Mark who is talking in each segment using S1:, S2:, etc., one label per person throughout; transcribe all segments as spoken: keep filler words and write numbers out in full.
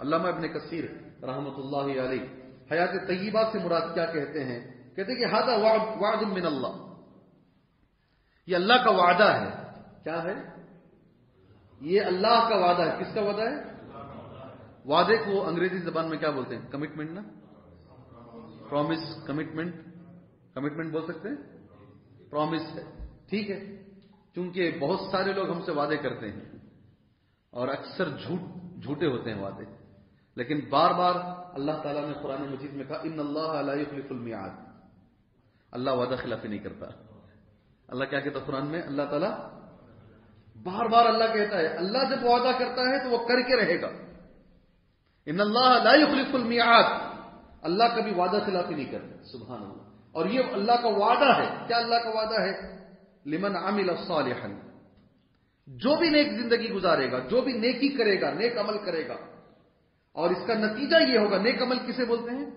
S1: علامہ ابن کثیر رحمۃ اللہ علیہ حیات طیبہ سے مراد کیا کہتے ہیں؟ کہتے ہیں کہ ھذا وعد من اللہ، یہ اللہ کا وعدہ ہے. کیا ہے یہ؟ اللہ کا وعدہ ہے. کس کا وعدہ ہے؟ وعدے کو انگریزی زبان میں کیا بولتے ہیں؟ کمٹمنٹ نا، پرومس. کمٹمنٹ کمٹمنٹ بول سکتے ہیں، پرومس ہے. ٹھیک ہے، کیونکہ بہت سارے لوگ ہم سے وعدے کرتے ہیں اور اکثر جھوٹ جھوٹے ہوتے ہیں وعدے، لیکن بار بار اللہ تعالیٰ نے قرآن مجید میں کہا ان اللہ لا یخلف المیعاد، اللہ وعدہ خلافی نہیں کرتا. اللہ کیا کہتا قرآن میں؟ اللہ تعالیٰ بار بار اللہ کہتا ہے اللہ جب وعدہ کرتا ہے تو وہ کر کے رہے گا. ان اللہ لا یخلف المیعاد، اللہ کبھی وعدہ خلافی نہیں کرتا. سبحان اللہ. اور یہ اللہ کا وعدہ ہے. کیا اللہ کا وعدہ ہے؟ لمن عمل صالحا، جو بھی نیک زندگی گزارے گا، جو بھی نیکی کرے گا، نیک عمل کرے گا، اور اس کا نتیجہ یہ ہوگا. نیک عمل کسے بولتے ہیں؟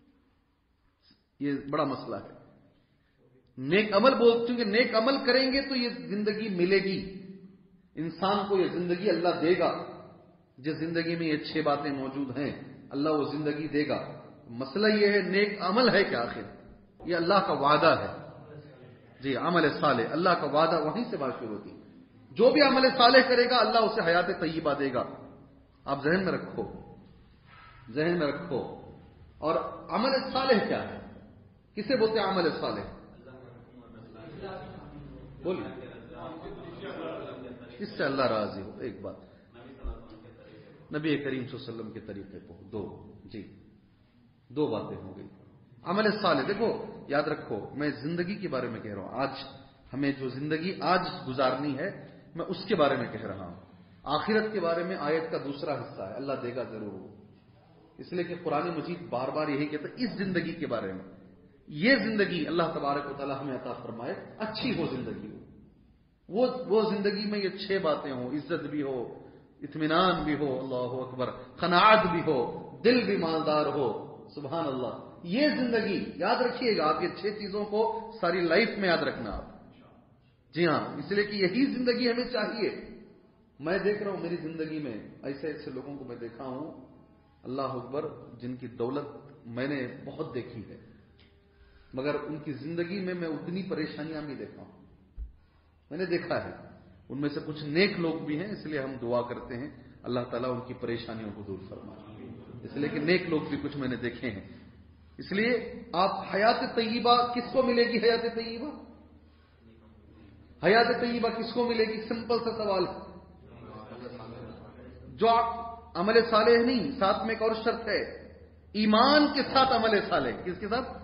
S1: یہ بڑا مسئلہ ہے. نیک عمل بول چونکہ نیک عمل کریں گے تو یہ زندگی ملے گی انسان کو، یہ زندگی اللہ دے گا. جس زندگی میں یہ چھ باتیں موجود ہیں اللہ وہ زندگی دے گا. مسئلہ یہ ہے نیک عمل ہے کیا؟ آخر یہ اللہ کا وعدہ ہے. جی عمل صالح، اللہ کا وعدہ وہیں سے بات شروع ہوتی. جو بھی عمل صالح کرے گا اللہ اسے حیات طیبہ دے گا. آپ ذہن میں رکھو، ذہن میں رکھو. اور عمل صالح کیا ہے؟ کسے بولتے ہیں عمل صالح؟ بولیے. اس سے اللہ راضی ہو. ایک بات نبی کریم صلی اللہ علیہ وسلم کے طریقے کو دو جی دو باتیں ہو گئی. عمل صالح دیکھو یاد رکھو، میں زندگی کے بارے میں کہہ رہا ہوں. آج ہمیں جو زندگی آج گزارنی ہے میں اس کے بارے میں کہہ رہا ہوں. آخرت کے بارے میں آیت کا دوسرا حصہ ہے، اللہ دے گا ضرور ہو. اس لیے کہ قرآن مجید بار بار یہی کہتا ہے اس زندگی کے بارے میں. یہ زندگی اللہ تبارک و تعالی ہمیں عطا فرمائے اچھی ہو زندگی ہو. وہ وہ زندگی میں یہ چھ باتیں ہوں، عزت بھی ہو، اطمینان بھی ہو، اللہ اکبر، قناعت بھی ہو، دل بھی مالدار ہو. سبحان اللہ. یہ زندگی یاد رکھیے گا آپ، یہ چھ چیزوں کو ساری لائف میں یاد رکھنا آپ. جی ہاں، اس لیے کہ یہی زندگی ہمیں چاہیے. میں دیکھ رہا ہوں میری زندگی میں ایسے ایسے لوگوں کو میں دیکھا ہوں اللہ اکبر جن کی دولت میں نے بہت دیکھی ہے، مگر ان کی زندگی میں میں اتنی پریشانیاں نہیں دیکھا ہوں. میں نے دیکھا ہے ان میں سے کچھ نیک لوگ بھی ہیں، اس لیے ہم دعا کرتے ہیں اللہ تعالیٰ ان کی پریشانیوں کو دور فرمائے. اس لیے کہ نیک لوگ بھی کچھ میں نے دیکھے ہیں. اس لیے آپ حیات طیبہ کس کو ملے گی؟ حیات طیبہ حیات طیبہ کس کو ملے گی؟ سمپل سا سوال ہے. جو عمل صالح نہیں، ساتھ میں ایک اور شرط ہے، ایمان کے ساتھ عمل صالح. کس کے ساتھ؟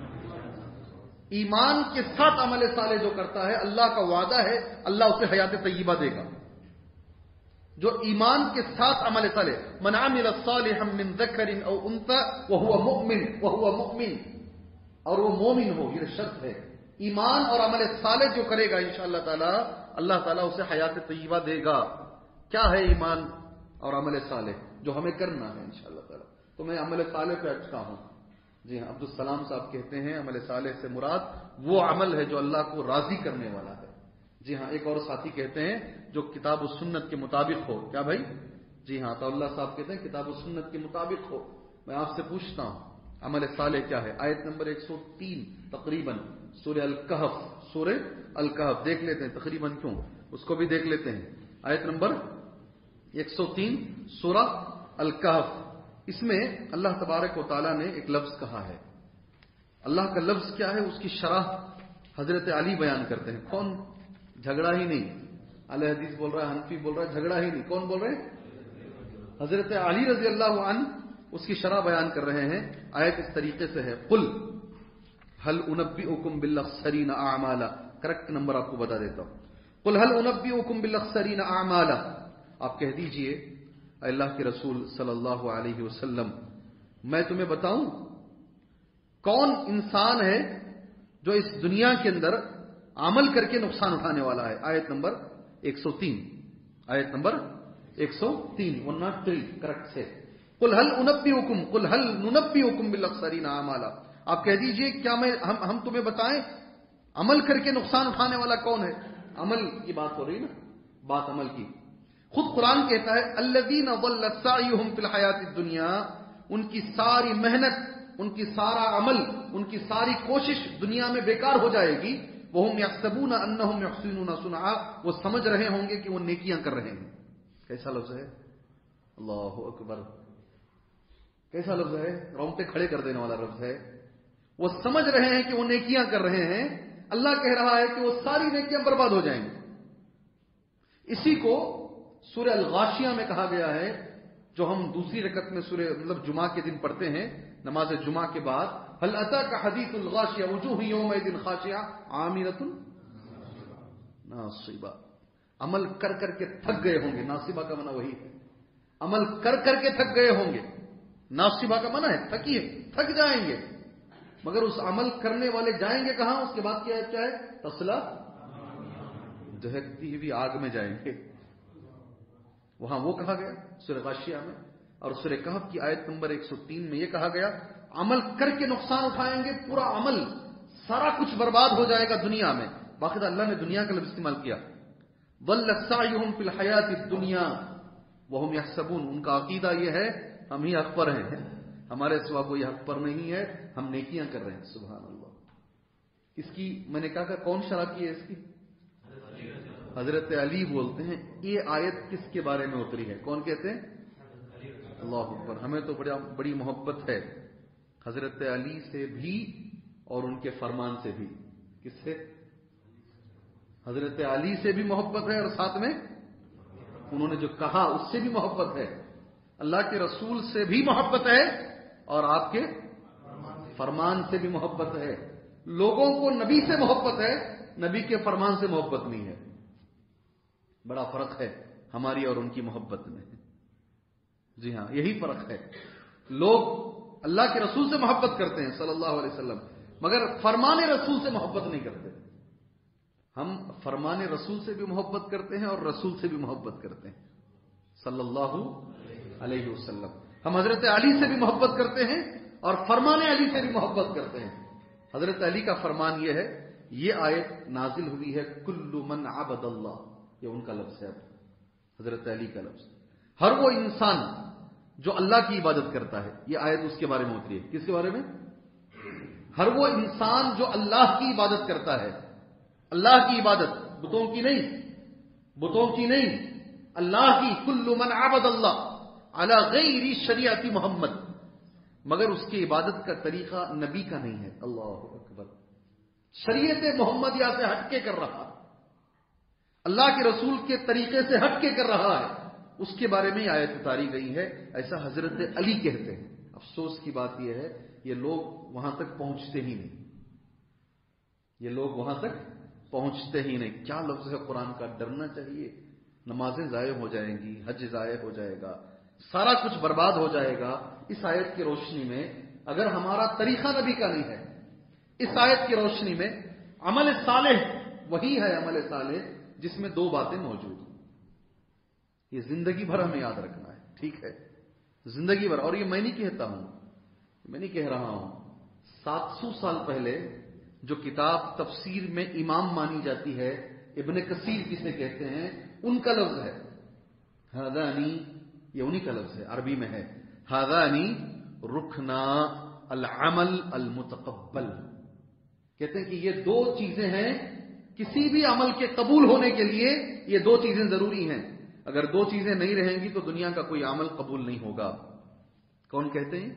S1: ایمان کے ساتھ عمل صالح جو کرتا ہے اللہ کا وعدہ ہے اللہ اسے حیات طیبہ دے گا. جو ایمان کے ساتھ عمل صالح، من عمل صالحا من ذکر او انثى وهو مؤمن وهو مؤمن، اور وہ مومن ہو، یہ شرط ہے. ایمان اور عمل صالح جو کرے گا انشاءاللہ تعالی اللہ تعالیٰ اسے حیات طیبہ دے گا. کیا ہے ایمان اور عمل صالح جو ہمیں کرنا ہے انشاءاللہ تعالی؟ تو میں عمل صالح پہ اٹکا ہوں. جی ہاں، عبدالسلام صاحب کہتے ہیں عمل صالح سے مراد وہ عمل ہے جو اللہ کو راضی کرنے والا ہے. جی ہاں، ایک اور ساتھی کہتے ہیں جو کتاب و سنت کے مطابق ہو. کیا بھائی؟ جی ہاں، تو اللہ صاحب کہتے ہیں کتاب و سنت کے مطابق ہو. میں آپ سے پوچھتا ہوں عمل صالح کیا ہے؟ آیت نمبر ایک سو تین تقریباً سورہ الکہف. سورہ الکہف دیکھ لیتے ہیں تقریباً، کیوں اس کو بھی دیکھ لیتے ہیں. آیت نمبر ایک سو تین سورہ الکہف. اس میں اللہ تبارک و تعالیٰ نے ایک لفظ کہا ہے. اللہ کا لفظ کیا ہے اس کی شرح حضرت علی بیان کرتے ہیں. کون؟ جھگڑا ہی نہیں. اہل حدیث بول رہا ہے، حنفی بول رہا ہے، جھگڑا ہی نہیں. کون بول رہے ہیں؟ حضرت علی رضی اللہ عنہ اس کی شرح بیان کر رہے ہیں. آیت اس طریقے سے ہے، قل هل انبئکم بالاخسرین اعمالا. کریکٹ نمبر آپ کو بتا دیتا ہوں. قل هل انبئکم بالاخسرین اعمالا. آپ کہہ دیجئے اے اللہ کے رسول صلی اللہ علیہ وسلم میں تمہیں بتاؤں کون انسان ہے جو اس دنیا کے اندر عمل کر کے نقصان اٹھانے والا ہے. آیت نمبر ایک سو تین. آیت نمبر ایک سو تین ون ناٹ تھری کریکٹ سے. قل هل انبئکم قل هل ننبئکم بالاخسرین اعمالا. آپ کہہ دیجئے کیا میں ہم ہم تمہیں بتائیں عمل کر کے نقصان اٹھانے والا کون ہے؟ عمل کی بات ہو رہی نا، بات عمل کی. خود قرآن کہتا ہے الذین ضل سعیہم فی الحیات الدنیا، ان کی ساری محنت، ان کی سارا عمل، ان کی ساری کوشش دنیا میں بیکار ہو جائے گی. وہم یحسبون انہم یحسنون صنعا، وہ سمجھ رہے ہوں گے کہ وہ نیکیاں کر رہے ہیں. کیسا لفظ ہے؟ اللہ اکبر، کیسا لفظ ہے؟ رونگٹے کھڑے کر دینے والا لفظ ہے. وہ سمجھ رہے ہیں کہ وہ نیکیاں کر رہے ہیں، اللہ کہہ رہا ہے کہ وہ ساری نیکیاں برباد ہو جائیں گی. اسی کو سورہ الغاشیہ میں کہا گیا ہے، جو ہم دوسری رکعت میں سورہ مطلب جمعہ کے دن پڑھتے ہیں نماز جمعہ کے بعد. هل اتاك حديث الغاشیہ وجوہ یومئذ خاشعہ عاملۃ ناصبہ. عمل کر کر کے تھک گئے ہوں گے. ناصبہ کا معنی وہی ہے، عمل کر کر کے تھک گئے ہوں گے. ناصبہ کا معنی ہے تھکی ہے، تھک جائیں گے. مگر اس عمل کرنے والے جائیں گے کہاں؟ اس کے بعد کیا ہے؟ تصلا، دہکتی ہوئی آگ میں جائیں گے. وہاں وہ کہا گیا سورہ غاشیہ میں. اور سورہ کہف کی آیت نمبر ایک سو تین میں یہ کہا گیا عمل کر کے نقصان اٹھائیں گے، پورا عمل سارا کچھ برباد ہو جائے گا دنیا میں. باقاعدہ اللہ نے دنیا کا لفظ استعمال کیا. ضل سعیہم فی الحیات الدنیا وہم یحسبون، ان کا عقیدہ یہ ہے ہم ہی حق پر ہیں، ہمارے سوا کوئی حق پر نہیں ہے، ہم نیکیاں کر رہے ہیں. سبحان اللہ. اس کی میں نے کہا کہ کون شرح کی ہے اس کی؟ حضرت علی بولتے ہیں. یہ آیت کس کے بارے میں اتری ہے؟ کون کہتے ہیں؟ اللہ اکبر. ہمیں تو بڑا بڑی محبت ہے حضرت علی سے بھی اور ان کے فرمان سے بھی. کس سے؟ حضرت علی سے بھی محبت ہے اور ساتھ میں انہوں نے جو کہا اس سے بھی محبت ہے. اللہ کے رسول سے بھی محبت ہے اور آپ کے فرمان سے بھی محبت ہے. لوگوں کو نبی سے محبت ہے، نبی کے فرمان سے محبت نہیں ہے. بڑا فرق ہے ہماری اور ان کی محبت میں. جی ہاں، یہی فرق ہے. لوگ اللہ کے رسول سے محبت کرتے ہیں صلی اللہ علیہ وسلم، مگر فرمان رسول سے محبت نہیں کرتے. ہم فرمان رسول سے بھی محبت کرتے ہیں اور رسول سے بھی محبت کرتے ہیں صلی اللہ علیہ وسلم. ہم حضرت علی سے بھی محبت کرتے ہیں اور فرمان علی سے بھی محبت کرتے ہیں. حضرت علی کا فرمان یہ ہے، یہ آیت نازل ہوئی ہے کل من عبد اللہ، یہ ان کا لفظ ہے. حضرت علی کا لفظ. ہر وہ انسان جو اللہ کی عبادت کرتا ہے، یہ آیت اس کے بارے میں اتری ہے. کس کے بارے میں؟ ہر وہ انسان جو اللہ کی عبادت کرتا ہے. اللہ کی عبادت، بتوں کی نہیں، بتوں کی نہیں، اللہ کی. کل من عبد اللہ علی غیر شریعت محمد، مگر اس کی عبادت کا طریقہ نبی کا نہیں ہے. اللہ اکبر. شریعت محمدیہ سے ہٹ کے کر رہا، اللہ کے رسول کے طریقے سے ہٹ کے کر رہا ہے، اس کے بارے میں آیت اتاری گئی ہے. ایسا حضرت علی کہتے ہیں. افسوس کی بات یہ ہے یہ لوگ وہاں تک پہنچتے ہی نہیں. یہ لوگ وہاں تک پہنچتے ہی نہیں. کیا لفظ ہے قرآن کا! ڈرنا چاہیے. نمازیں ضائع ہو جائیں گی، حج ضائع ہو جائے گا، سارا کچھ برباد ہو جائے گا. اس آیت کی روشنی میں اگر ہمارا طریقہ نبی کا نہیں ہے، اس آیت کی روشنی میں عمل صالح وہی ہے عمل صالح جس میں دو باتیں موجود ہیں. یہ زندگی بھر ہمیں یاد رکھنا ہے. ٹھیک ہے، زندگی بھر. اور یہ میں نہیں کہتا ہوں، میں نہیں کہہ رہا ہوں. سات سو سال پہلے جو کتاب تفسیر میں امام مانی جاتی ہے، ابن کثیر جسے کہتے ہیں، ان کا لفظ ہے ہذانی. یہ انہی کا لفظ ہے، عربی میں ہے ہذانی رکنا العمل المتقبل. کہتے ہیں کہ یہ دو چیزیں ہیں کسی بھی عمل کے قبول ہونے کے لیے. یہ دو چیزیں ضروری ہیں. اگر دو چیزیں نہیں رہیں گی تو دنیا کا کوئی عمل قبول نہیں ہوگا. کون کہتے ہیں؟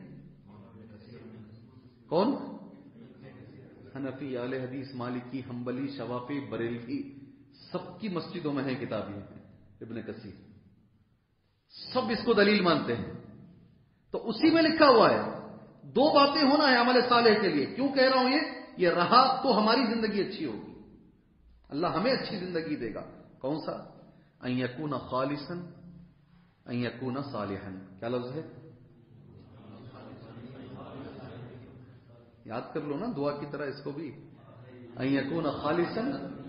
S1: کون؟ حنفی، اہل حدیث، مالکی، حنبلی، شوافی، بریلوی، سب کی مسجدوں میں ہے کتاب یہ ابن کثیر. سب اس کو دلیل مانتے ہیں. تو اسی میں لکھا ہوا ہے دو باتیں ہونا ہے عمل صالح کے لیے. کیوں کہہ رہا ہوں یہ یہ رہا تو ہماری زندگی اچھی ہوگی، اللہ ہمیں اچھی زندگی دے گا. کون سا؟ ان یکون خالصا ان یکون صالحا. کیا لفظ ہے؟ یاد کر لو نا دعا کی طرح اس کو بھی. ان یکون خالصا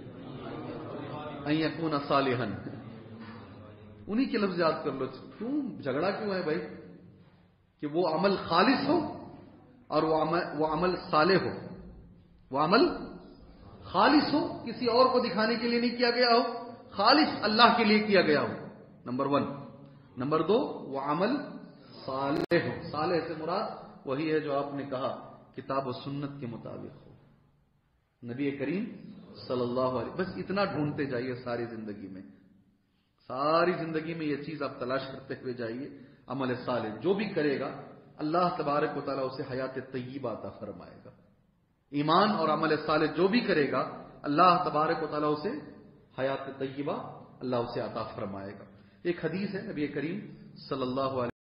S1: ان یکون صالحا. انہی کے لفظ یاد کر لو. کیوں جھگڑا کیوں ہے بھائی؟ کہ وہ عمل خالص ہو اور وہ عمل, وہ عمل صالح ہو. وہ عمل خالص ہو، کسی اور کو دکھانے کے لیے نہیں کیا گیا ہو، خالص اللہ کے لیے کیا گیا ہو. Number one. نمبر دو وہ عمل صالح ہو. صالح سے مراد وہی ہے جو آپ نے کہا کتاب و سنت کے مطابق ہو, نبی کریم صلی اللہ علیہ. بس اتنا ڈھونڈتے جائیے ساری زندگی میں, ساری زندگی میں یہ چیز آپ تلاش کرتے ہوئے جائیے. عمل صالح جو بھی کرے گا اللہ تبارک و تعالیٰ اسے حیات طیبہ عطا فرمائے گا. ایمان اور عمل صالح جو بھی کرے گا اللہ تبارک و تعالیٰ اسے حیات طیبہ اللہ اسے عطا فرمائے گا. ایک حدیث ہے نبی کریم صلی اللہ علیہ